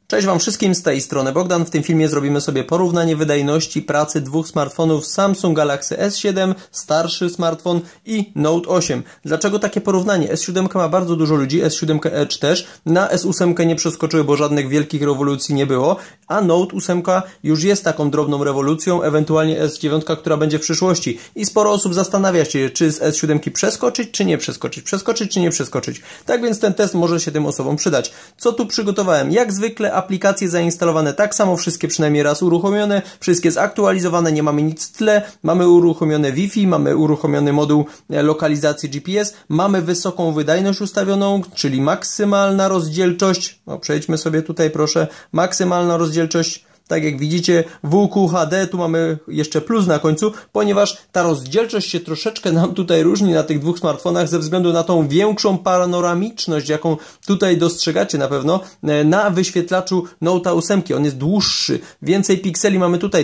Cześć Wam wszystkim, z tej strony Bogdan. W tym filmie zrobimy sobie porównanie wydajności pracy dwóch smartfonów Samsung Galaxy S7, starszy smartfon i Note 8. Dlaczego takie porównanie? S7 ma bardzo dużo ludzi, S7 Edge też. Na S8 nie przeskoczyły, bo żadnych wielkich rewolucji nie było, a Note 8 już jest taką drobną rewolucją, ewentualnie S9, która będzie w przyszłości. I sporo osób zastanawia się, czy z S7 przeskoczyć, czy nie przeskoczyć, przeskoczyć, czy nie przeskoczyć. Tak więc ten test może się tym osobom przydać. Co tu przygotowałem? Jak zwykle aplikacje zainstalowane tak samo, wszystkie przynajmniej raz uruchomione, wszystkie zaktualizowane, nie mamy nic w tle, mamy uruchomione Wi-Fi, mamy uruchomiony moduł lokalizacji GPS, mamy wysoką wydajność ustawioną, czyli maksymalna rozdzielczość, no przejdźmy sobie tutaj proszę, maksymalna rozdzielczość. Tak jak widzicie, WQHD, tu mamy jeszcze plus na końcu, ponieważ ta rozdzielczość się troszeczkę nam tutaj różni na tych dwóch smartfonach ze względu na tą większą panoramiczność, jaką tutaj dostrzegacie na pewno na wyświetlaczu Note 8. On jest dłuższy, więcej pikseli mamy tutaj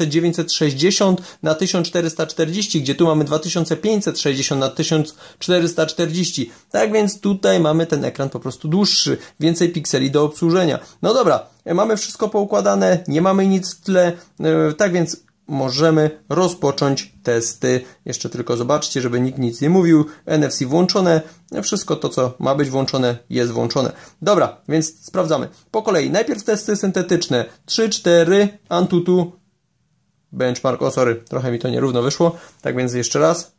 2960 na 1440, gdzie tu mamy 2560 na 1440. Tak więc tutaj mamy ten ekran po prostu dłuższy, więcej pikseli do obsłużenia. No dobra. Mamy wszystko poukładane, nie mamy nic w tle, tak więc możemy rozpocząć testy. Jeszcze tylko zobaczcie, żeby nikt nic nie mówił. NFC włączone, wszystko to, co ma być włączone, jest włączone. Dobra, więc sprawdzamy. Po kolei, najpierw testy syntetyczne. 3, 4, Antutu, benchmark, o sorry, trochę mi to nierówno wyszło. Tak więc jeszcze raz.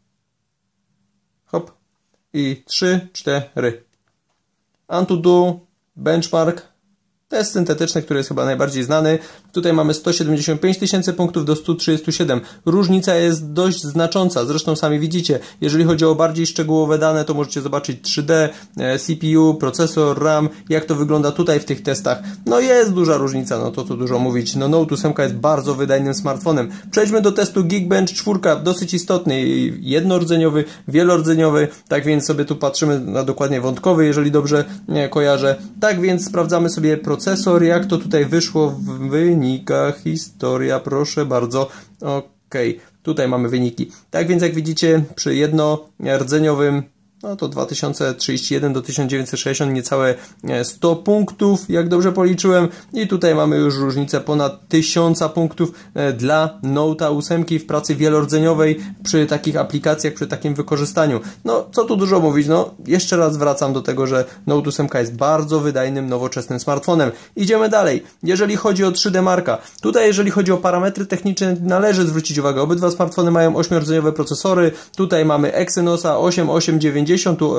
Hop. I 3, 4. Antutu, benchmark. Test syntetyczny, który jest chyba najbardziej znany. Tutaj mamy 175 tysięcy punktów do 137. Różnica jest dość znacząca. Zresztą sami widzicie, jeżeli chodzi o bardziej szczegółowe dane, to możecie zobaczyć 3D, CPU, procesor, RAM, jak to wygląda tutaj w tych testach. No jest duża różnica, no to co dużo mówić. No Note 8 jest bardzo wydajnym smartfonem. Przejdźmy do testu Geekbench 4, dosyć istotny, jednordzeniowy, wielordzeniowy. Tak więc sobie tu patrzymy na dokładnie wątkowy, jeżeli dobrze kojarzę. Tak więc sprawdzamy sobie procesor, jak to tutaj wyszło w wynikach, historia, proszę bardzo, okej, tutaj mamy wyniki. Tak więc jak widzicie, przy jednordzeniowym, no to 2031 do 1960, niecałe 100 punktów, jak dobrze policzyłem. I tutaj mamy już różnicę ponad 1000 punktów dla Note 8 w pracy wielordzeniowej przy takich aplikacjach, przy takim wykorzystaniu. No, co tu dużo mówić, no, jeszcze raz wracam do tego, że Note 8 jest bardzo wydajnym, nowoczesnym smartfonem. Idziemy dalej. Jeżeli chodzi o 3D Marka, tutaj jeżeli chodzi o parametry techniczne, należy zwrócić uwagę, obydwa smartfony mają 8-rdzeniowe procesory. Tutaj mamy Exynosa 8890, tu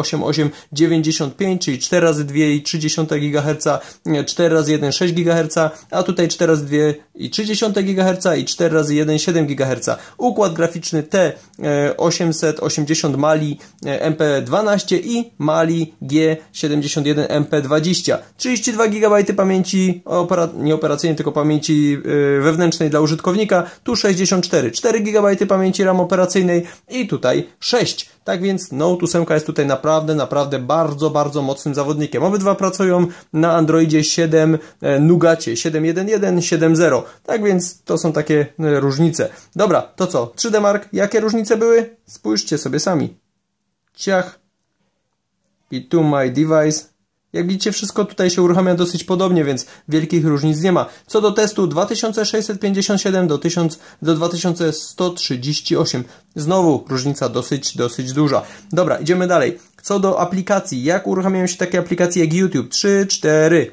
8895, czyli 4 razy 2,3 GHz, 4 razy 1,6 GHz, a tutaj 4 razy 2,3 GHz i 4 razy 1,7 GHz. Układ graficzny T880 Mali MP12 i Mali G71 MP20. 32 GB pamięci nie operacyjnej, tylko pamięci wewnętrznej dla użytkownika, tu 64, 4 GB pamięci RAM operacyjnej i tutaj 6. Tak więc Note 8 jest tutaj naprawdę bardzo, bardzo mocnym zawodnikiem. Obydwa pracują na Androidzie 7 Nougacie 7.1.1, 7.0. Tak więc to są takie różnice. Dobra, to co? 3D Mark, jakie różnice były? Spójrzcie sobie sami. Ciach. I to my device. Jak widzicie, wszystko tutaj się uruchamia dosyć podobnie, więc wielkich różnic nie ma. Co do testu 2657 do 2138. Znowu różnica dosyć duża. Dobra, idziemy dalej. Co do aplikacji, jak uruchamiają się takie aplikacje jak YouTube? 3, 4.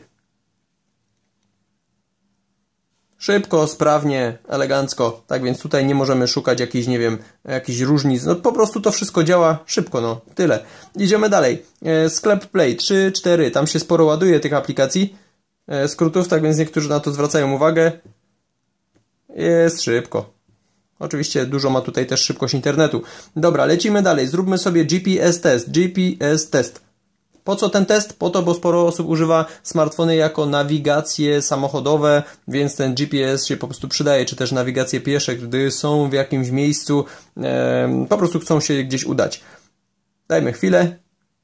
Szybko, sprawnie, elegancko. Tak więc tutaj nie możemy szukać jakichś, nie wiem, jakichś różnic. No po prostu to wszystko działa szybko, no tyle. Idziemy dalej. Sklep Play 3, 4. Tam się sporo ładuje tych aplikacji, skrótów, tak więc niektórzy na to zwracają uwagę. Jest szybko. Oczywiście dużo ma tutaj też szybkość internetu. Dobra, lecimy dalej. Zróbmy sobie GPS test. Po co ten test? Po to, bo sporo osób używa smartfony jako nawigacje samochodowe, więc ten GPS się po prostu przydaje, czy też nawigacje piesze, gdy są w jakimś miejscu, po prostu chcą się gdzieś udać. Dajmy chwilę.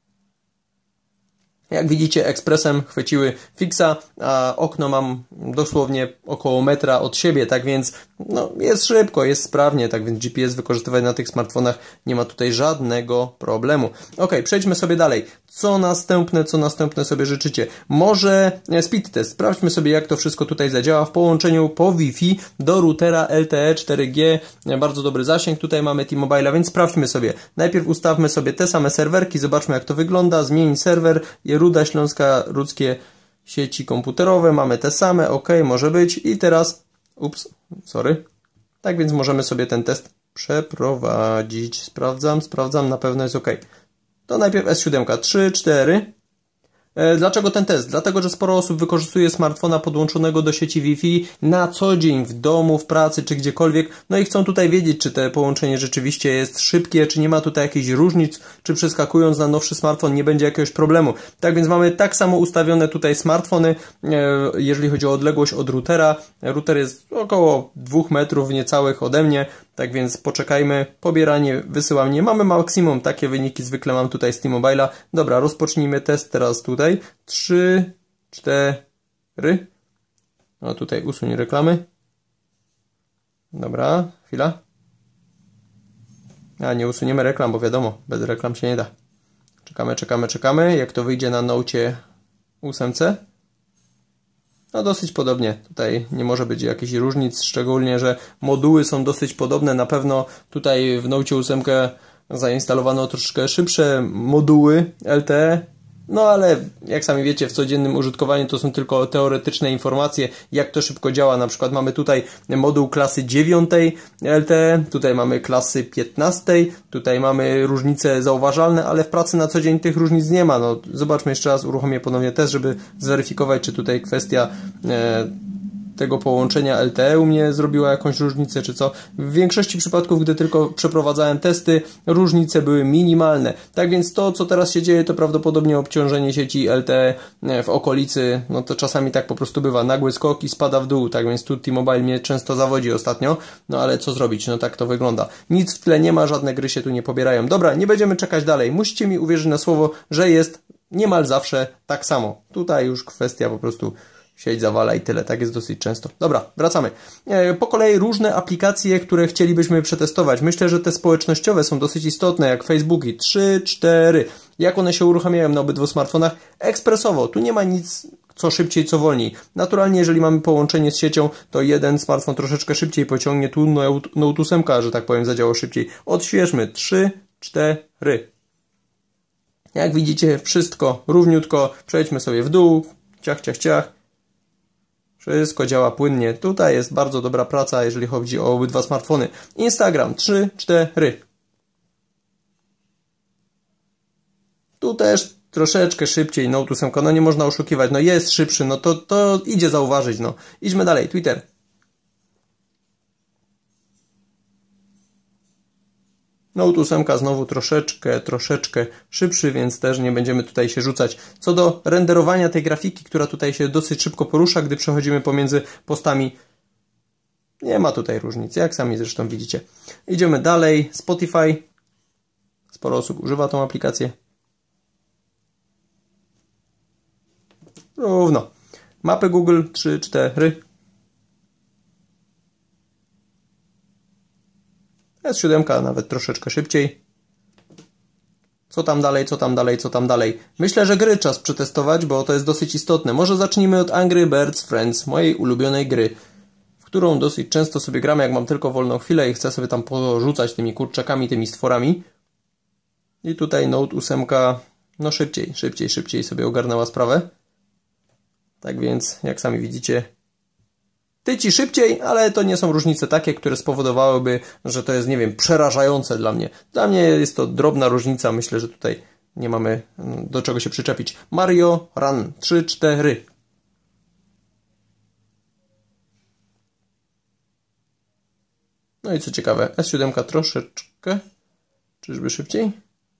Jak widzicie, ekspresem chwyciły fixa, a okno mam dosłownie około metra od siebie, tak więc no, jest szybko, jest sprawnie, tak więc GPS wykorzystywany na tych smartfonach nie ma tutaj żadnego problemu. Ok, przejdźmy sobie dalej. Co następne sobie życzycie? Może speed test. Sprawdźmy sobie, jak to wszystko tutaj zadziała w połączeniu po Wi-Fi do routera LTE 4G. Bardzo dobry zasięg. Tutaj mamy T-Mobile, więc sprawdźmy sobie. Najpierw ustawmy sobie te same serwerki, zobaczmy, jak to wygląda. Zmień serwer, Ruda Śląska, Rudzkie sieci komputerowe. Mamy te same, ok, może być. I teraz, tak więc możemy sobie ten test przeprowadzić. Sprawdzam, na pewno jest ok. To najpierw S7, 3, 4. Dlaczego ten test? Dlatego, że sporo osób wykorzystuje smartfona podłączonego do sieci Wi-Fi na co dzień w domu, w pracy czy gdziekolwiek. No i chcą tutaj wiedzieć, czy to połączenie rzeczywiście jest szybkie, czy nie ma tutaj jakichś różnic, czy przeskakując na nowszy smartfon nie będzie jakiegoś problemu. Tak więc mamy tak samo ustawione tutaj smartfony, jeżeli chodzi o odległość od routera. Router jest około 2 metrów niecałych ode mnie. Tak więc poczekajmy, pobieranie, wysyłanie. Mamy maksimum, takie wyniki zwykle mam tutaj z T-Mobile'a. Dobra, rozpocznijmy test teraz tutaj. 3, 4. No tutaj usuń reklamy. Dobra, chwila. A nie usuniemy reklam, bo wiadomo, bez reklam się nie da. Czekamy. Jak to wyjdzie na Note 8. No dosyć podobnie, tutaj nie może być jakichś różnic, szczególnie, że moduły są dosyć podobne, na pewno tutaj w Note 8 zainstalowano troszeczkę szybsze moduły LTE, no ale jak sami wiecie, w codziennym użytkowaniu to są tylko teoretyczne informacje, jak to szybko działa. Na przykład mamy tutaj moduł klasy 9 LTE, tutaj mamy klasy 15, tutaj mamy różnice zauważalne, ale w pracy na co dzień tych różnic nie ma. No, zobaczmy jeszcze raz, uruchomię ponownie test, żeby zweryfikować, czy tutaj kwestia tego połączenia LTE u mnie zrobiła jakąś różnicę, czy co. W większości przypadków, gdy tylko przeprowadzałem testy, różnice były minimalne. Tak więc to, co teraz się dzieje, to prawdopodobnie obciążenie sieci LTE w okolicy, no to czasami tak po prostu bywa. Nagły skok i spada w dół, tak więc tu T-Mobile mnie często zawodzi ostatnio, no ale co zrobić, no tak to wygląda. Nic w tle nie ma, żadne gry się tu nie pobierają. Dobra, nie będziemy czekać dalej. Musicie mi uwierzyć na słowo, że jest niemal zawsze tak samo. Tutaj już kwestia po prostu sieć zawala i tyle. Tak jest dosyć często. Dobra, wracamy. Po kolei różne aplikacje, które chcielibyśmy przetestować. Myślę, że te społecznościowe są dosyć istotne, jak Facebooki. 3, 4. Jak one się uruchamiają na obydwu smartfonach? Ekspresowo. Tu nie ma nic co szybciej, co wolniej. Naturalnie, jeżeli mamy połączenie z siecią, to jeden smartfon troszeczkę szybciej pociągnie. Tu Note 8, że tak powiem, zadziałał szybciej. Odświeżmy. 3, 4. Jak widzicie, wszystko równiutko. Przejdźmy sobie w dół. Ciach. Wszystko działa płynnie. Tutaj jest bardzo dobra praca, jeżeli chodzi o obydwa smartfony. Instagram 3, 4. Tu też troszeczkę szybciej Note 8. No nie można oszukiwać. No jest szybszy. No to idzie zauważyć. No. Idźmy dalej. Twitter. Note 8 znowu troszeczkę szybszy, więc też nie będziemy tutaj się rzucać. Co do renderowania tej grafiki, która tutaj się dosyć szybko porusza, gdy przechodzimy pomiędzy postami, nie ma tutaj różnic, jak sami zresztą widzicie. Idziemy dalej. Spotify. Sporo osób używa tą aplikację. Równo. Mapy Google 3, 4. S7 nawet troszeczkę szybciej. Co tam dalej? Myślę, że gry czas przetestować, bo to jest dosyć istotne. Może zacznijmy od Angry Birds Friends, mojej ulubionej gry, w którą dosyć często sobie gram, jak mam tylko wolną chwilę i chcę sobie tam porzucać tymi kurczakami, tymi stworami. I tutaj Note 8 no szybciej sobie ogarnęła sprawę. Tak więc, jak sami widzicie, tyci szybciej, ale to nie są różnice takie, które spowodowałyby, że to jest, nie wiem, przerażające dla mnie. Dla mnie jest to drobna różnica, myślę, że tutaj nie mamy do czego się przyczepić. Mario Run 3, 4. No i co ciekawe, S7 troszeczkę, czyżby szybciej?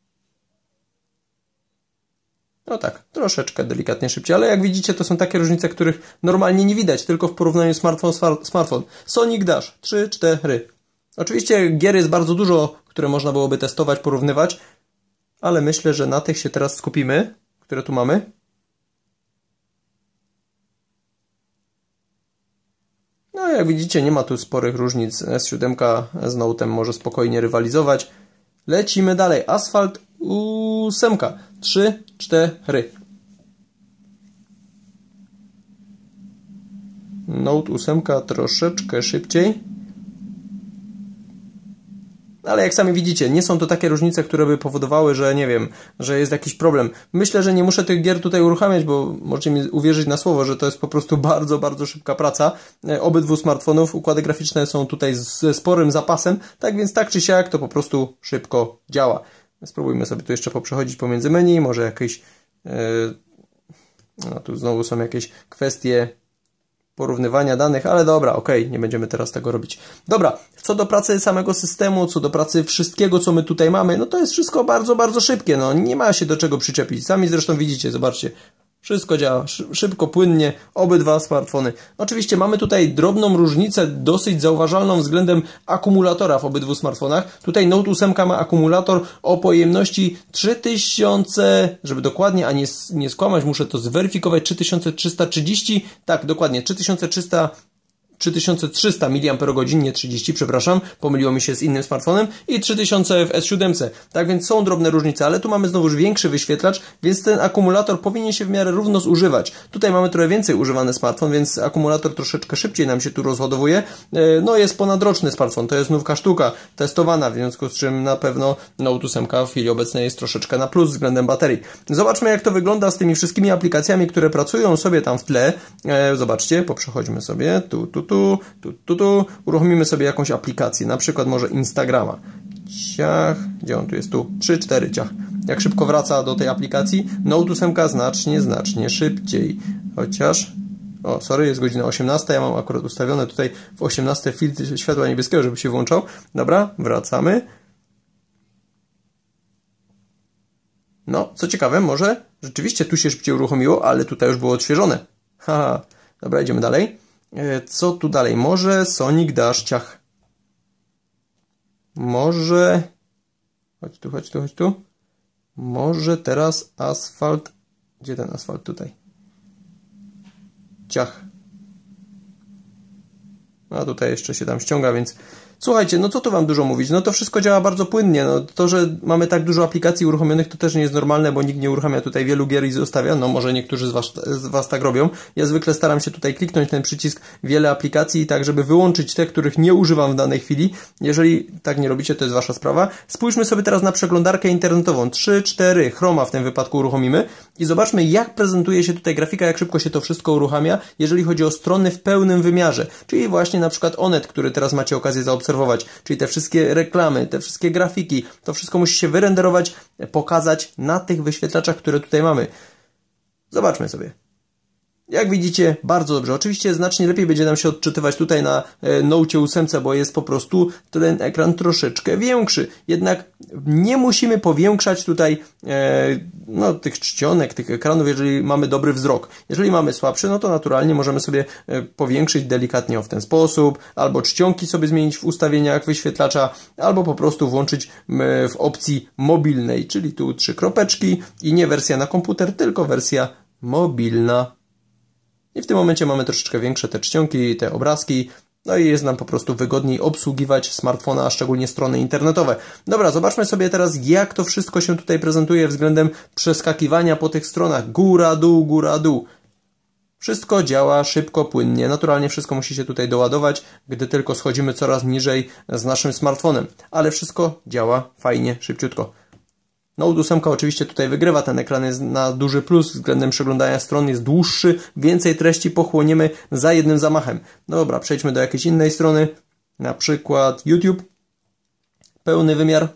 No tak, troszeczkę delikatnie szybciej, ale jak widzicie, to są takie różnice, których normalnie nie widać, tylko w porównaniu smartfon. Sonic Dash 3, 4. Oczywiście gier jest bardzo dużo, które można byłoby testować, porównywać, ale myślę, że na tych się teraz skupimy, które tu mamy. No jak widzicie, nie ma tu sporych różnic. S7 z Note'em może spokojnie rywalizować. Lecimy dalej. Asphalt 8. 3, 4. Note 8 troszeczkę szybciej. Ale jak sami widzicie, nie są to takie różnice, które by powodowały, że nie wiem, że jest jakiś problem. Myślę, że nie muszę tych gier tutaj uruchamiać, bo możecie mi uwierzyć na słowo, że to jest po prostu bardzo, bardzo szybka praca. Obydwu smartfonów, układy graficzne są tutaj ze sporym zapasem, tak więc tak czy siak to po prostu szybko działa. Spróbujmy sobie tu jeszcze poprzechodzić pomiędzy menu, może jakieś... No tu znowu są jakieś kwestie porównywania danych, ale dobra, okej, nie będziemy teraz tego robić. Dobra, co do pracy samego systemu, co do pracy wszystkiego, co my tutaj mamy, no to jest wszystko bardzo, bardzo szybkie, no nie ma się do czego przyczepić. Sami zresztą widzicie, zobaczcie, wszystko działa szybko, płynnie, obydwa smartfony. Oczywiście mamy tutaj drobną różnicę, dosyć zauważalną względem akumulatora w obydwu smartfonach. Tutaj Note 8 ma akumulator o pojemności 3000, żeby dokładnie, a nie skłamać, muszę to zweryfikować, 3330, tak, dokładnie, 3300 mAh, nie 30, przepraszam, pomyliło mi się z innym smartfonem, i 3000 w S7. Tak więc są drobne różnice, ale tu mamy znowuż większy wyświetlacz, więc ten akumulator powinien się w miarę równo zużywać. Tutaj mamy trochę więcej używany smartfon, więc akumulator troszeczkę szybciej nam się tu rozładowuje. No jest ponadroczny smartfon, to jest nówka sztuka, testowana, w związku z czym na pewno Note 8 w chwili obecnej jest troszeczkę na plus względem baterii. Zobaczmy, jak to wygląda z tymi wszystkimi aplikacjami, które pracują sobie tam w tle. Zobaczcie, poprzechodźmy sobie, uruchomimy sobie jakąś aplikację, na przykład może Instagrama. Ciach, gdzie on tu jest? Tu, 3, 4, ciach. Jak szybko wraca do tej aplikacji? Note 8 znacznie szybciej. Chociaż, o, sorry, jest godzina 18, ja mam akurat ustawione tutaj w 18 filtr światła niebieskiego, żeby się włączał. Dobra, wracamy. No, co ciekawe, może rzeczywiście tu się szybciej uruchomiło, ale tutaj już było odświeżone. Haha, dobra, idziemy dalej. Co tu dalej? Może Sonic Dash, ciach. Może... Chodź tu. Może teraz asfalt... Gdzie ten asfalt? Tutaj. Ciach. A tutaj jeszcze się tam ściąga, więc... Słuchajcie, no co tu wam dużo mówić? No to wszystko działa bardzo płynnie. No to, że mamy tak dużo aplikacji uruchomionych, to też nie jest normalne, bo nikt nie uruchamia tutaj wielu gier i zostawia. No może niektórzy z was tak robią. Ja zwykle staram się tutaj kliknąć ten przycisk wiele aplikacji, tak żeby wyłączyć te, których nie używam w danej chwili. Jeżeli tak nie robicie, to jest wasza sprawa. Spójrzmy sobie teraz na przeglądarkę internetową. 3, 4, Chroma w tym wypadku uruchomimy i zobaczmy, jak prezentuje się tutaj grafika, jak szybko się to wszystko uruchamia, jeżeli chodzi o strony w pełnym wymiarze. Czyli właśnie na przykład Onet, który teraz macie okazję zaobserwować. Czyli te wszystkie reklamy, te wszystkie grafiki, to wszystko musi się wyrenderować, pokazać na tych wyświetlaczach, które tutaj mamy. Zobaczmy sobie. Jak widzicie, bardzo dobrze. Oczywiście znacznie lepiej będzie nam się odczytywać tutaj na Note 8, bo jest po prostu ten ekran troszeczkę większy. Jednak nie musimy powiększać tutaj no, tych czcionek, tych ekranów, jeżeli mamy dobry wzrok. Jeżeli mamy słabszy, no to naturalnie możemy sobie powiększyć delikatnie w ten sposób, albo czcionki sobie zmienić w ustawieniach wyświetlacza, albo po prostu włączyć w opcji mobilnej, czyli tu 3 kropeczki i nie wersja na komputer, tylko wersja mobilna. I w tym momencie mamy troszeczkę większe te czcionki, te obrazki, no i jest nam po prostu wygodniej obsługiwać smartfona, a szczególnie strony internetowe. Dobra, zobaczmy sobie teraz, jak to wszystko się tutaj prezentuje względem przeskakiwania po tych stronach. Góra, dół, góra, dół. Wszystko działa szybko, płynnie. Naturalnie wszystko musi się tutaj doładować, gdy tylko schodzimy coraz niżej z naszym smartfonem. Ale wszystko działa fajnie, szybciutko. Note 8 oczywiście tutaj wygrywa, ten ekran jest na duży plus względem przeglądania stron, jest dłuższy, więcej treści pochłoniemy za jednym zamachem. Dobra, przejdźmy do jakiejś innej strony, na przykład YouTube, pełny wymiar.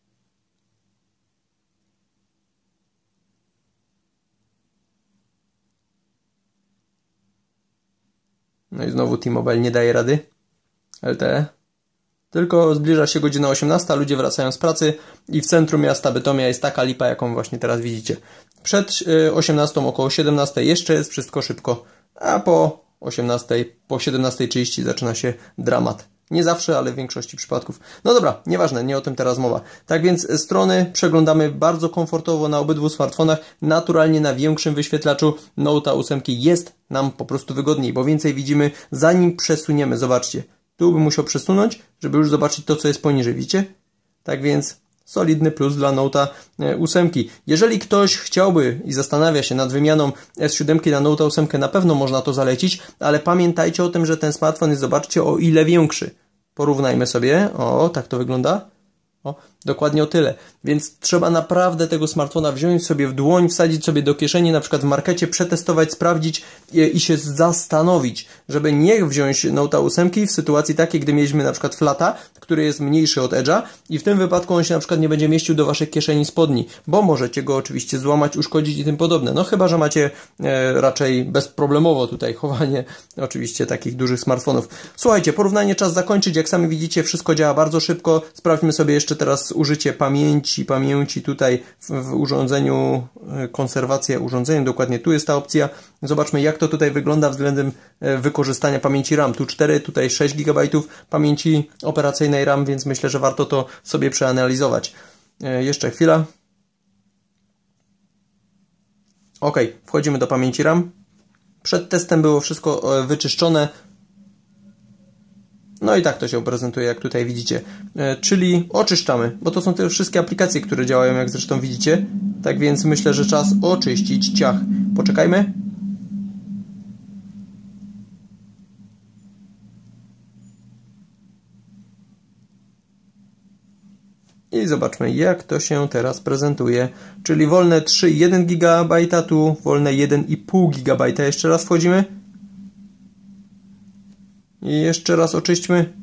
No i znowu T-Mobile nie daje rady, LTE. Tylko zbliża się godzina 18, ludzie wracają z pracy i w centrum miasta Bytomia jest taka lipa, jaką właśnie teraz widzicie. Przed 18, około 17 jeszcze jest wszystko szybko, a po 18, po 17:30 zaczyna się dramat. Nie zawsze, ale w większości przypadków. No dobra, nieważne, nie o tym teraz mowa. Tak więc strony przeglądamy bardzo komfortowo na obydwu smartfonach. Naturalnie na większym wyświetlaczu Note 8 jest nam po prostu wygodniej, bo więcej widzimy zanim przesuniemy. Zobaczcie. Tu bym musiał przesunąć, żeby już zobaczyć to, co jest poniżej, widzicie? Tak więc solidny plus dla Note'a 8. Jeżeli ktoś chciałby i zastanawia się nad wymianą S7 na Note'a 8, na pewno można to zalecić, ale pamiętajcie o tym, że ten smartfon jest, zobaczcie, o ile większy. Porównajmy sobie. O, tak to wygląda. O, dokładnie o tyle. Więc trzeba naprawdę tego smartfona wziąć sobie w dłoń, wsadzić sobie do kieszeni, na przykład w markecie, przetestować, sprawdzić i się zastanowić, żeby nie wziąć Note'a 8 w sytuacji takiej, gdy mieliśmy na przykład Flata, który jest mniejszy od Edge'a i w tym wypadku on się na przykład nie będzie mieścił do waszej kieszeni spodni, bo możecie go oczywiście złamać, uszkodzić i tym podobne. No chyba, że macie raczej bezproblemowo tutaj chowanie oczywiście takich dużych smartfonów. Słuchajcie, porównanie czas zakończyć. Jak sami widzicie, wszystko działa bardzo szybko. Sprawdźmy sobie jeszcze teraz użycie pamięci tutaj w urządzeniu, konserwację urządzenia, dokładnie tu jest ta opcja. Zobaczmy, jak to tutaj wygląda względem wykorzystania pamięci RAM. Tu 4, tutaj 6 GB pamięci operacyjnej RAM, więc myślę, że warto to sobie przeanalizować. Jeszcze chwila. OK, wchodzimy do pamięci RAM. Przed testem było wszystko wyczyszczone. No i tak to się prezentuje, jak tutaj widzicie. Czyli oczyszczamy, bo to są te wszystkie aplikacje, które działają, jak zresztą widzicie. Tak więc myślę, że czas oczyścić ciach. Poczekajmy. I zobaczmy, jak to się teraz prezentuje. Czyli wolne 3,1 GB, tu wolne 1,5 GB. Jeszcze raz wchodzimy. I jeszcze raz oczyśćmy.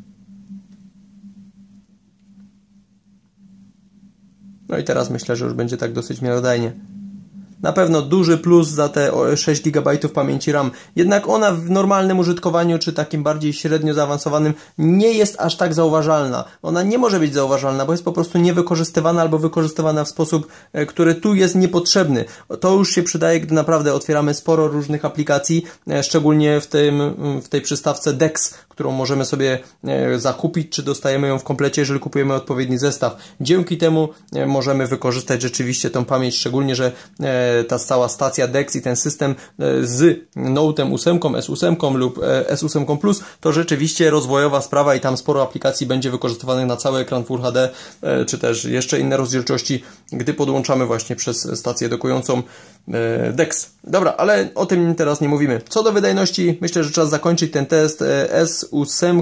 No i teraz myślę, że już będzie tak dosyć miarodajnie. Na pewno duży plus za te 6 GB pamięci RAM. Jednak ona w normalnym użytkowaniu, czy takim bardziej średnio zaawansowanym, nie jest aż tak zauważalna. Ona nie może być zauważalna, bo jest po prostu niewykorzystywana albo wykorzystywana w sposób, który tu jest niepotrzebny. To już się przydaje, gdy naprawdę otwieramy sporo różnych aplikacji, szczególnie w tej przystawce DeX, którą możemy sobie zakupić, czy dostajemy ją w komplecie, jeżeli kupujemy odpowiedni zestaw. Dzięki temu możemy wykorzystać rzeczywiście tą pamięć, szczególnie, że ta cała stacja DeX i ten system z Note'em 8, S8 lub S8 Plus to rzeczywiście rozwojowa sprawa i tam sporo aplikacji będzie wykorzystywanych na cały ekran Full HD, czy też jeszcze inne rozdzielczości, gdy podłączamy właśnie przez stację dokującą DeX. Dobra, ale o tym teraz nie mówimy. Co do wydajności, myślę, że czas zakończyć ten test. S8,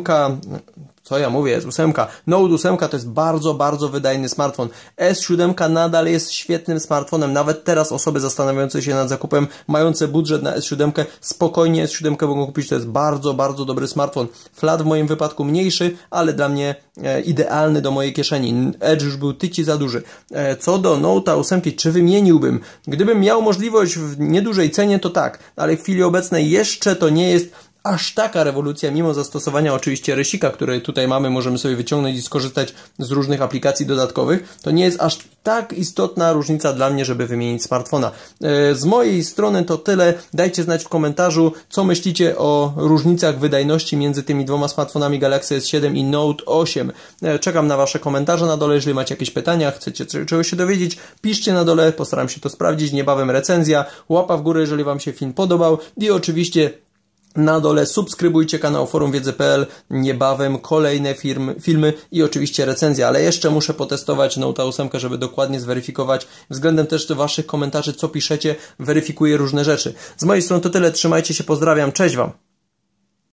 co ja mówię, S8, Note 8 to jest bardzo, bardzo wydajny smartfon. S7 nadal jest świetnym smartfonem. Nawet teraz osoby zastanawiające się nad zakupem, mające budżet na S7, spokojnie S7 mogą kupić. To jest bardzo, bardzo dobry smartfon. Flat w moim wypadku mniejszy, ale dla mnie idealny do mojej kieszeni. Edge już był tyci za duży. Co do Note'a 8, czy wymieniłbym? Gdybym miał możliwość w niedużej cenie, to tak, ale w chwili obecnej jeszcze to nie jest aż taka rewolucja, mimo zastosowania oczywiście rysika, który tutaj mamy, możemy sobie wyciągnąć i skorzystać z różnych aplikacji dodatkowych, to nie jest aż tak istotna różnica dla mnie, żeby wymienić smartfona. Z mojej strony to tyle. Dajcie znać w komentarzu, co myślicie o różnicach wydajności między tymi dwoma smartfonami Galaxy S7 i Note 8. Czekam na wasze komentarze na dole, jeżeli macie jakieś pytania, chcecie czegoś się dowiedzieć, piszcie na dole, postaram się to sprawdzić, niebawem recenzja, łapa w górę, jeżeli wam się film podobał i oczywiście na dole subskrybujcie kanał Forum Wiedzy.pl, niebawem kolejne filmy i oczywiście recenzja, ale jeszcze muszę potestować Note'a 8, żeby dokładnie zweryfikować, względem też do waszych komentarzy, co piszecie, weryfikuję różne rzeczy. Z mojej strony to tyle, trzymajcie się, pozdrawiam, cześć wam!